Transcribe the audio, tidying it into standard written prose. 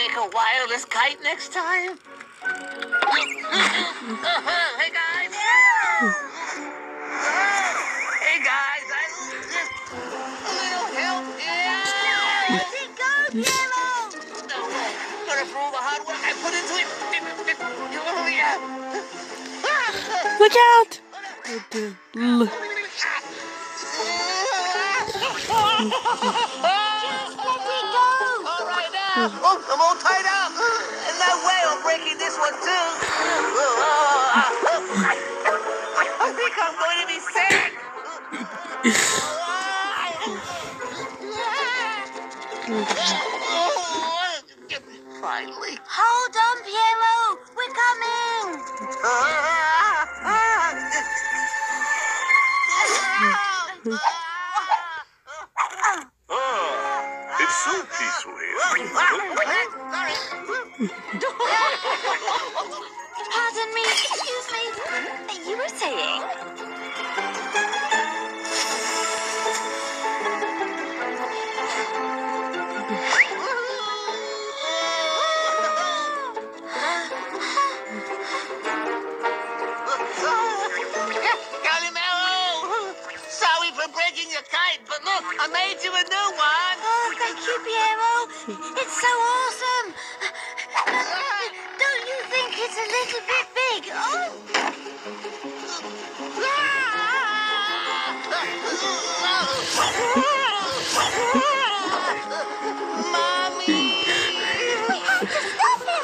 make a wireless kite next time? Hey, guys. Hey, guys. I just a little help here. Let it go, Piero! No, gonna for all the hard work I put into it. Oh, yeah. Look out! All right now. Oh, I'm all tied up. And no way I'm breaking this one too. I think I'm going to be sick. Finally. Hold on, Piero! We're coming! It's so peaceful here. Pardon me, excuse me. You were saying? Calimero! Sorry for breaking your kite, but look, I made you a new one. Oh, thank you, Piero. It's so awesome. Don't you think it's a little bit big? Oh, Mommy! we have to stop him.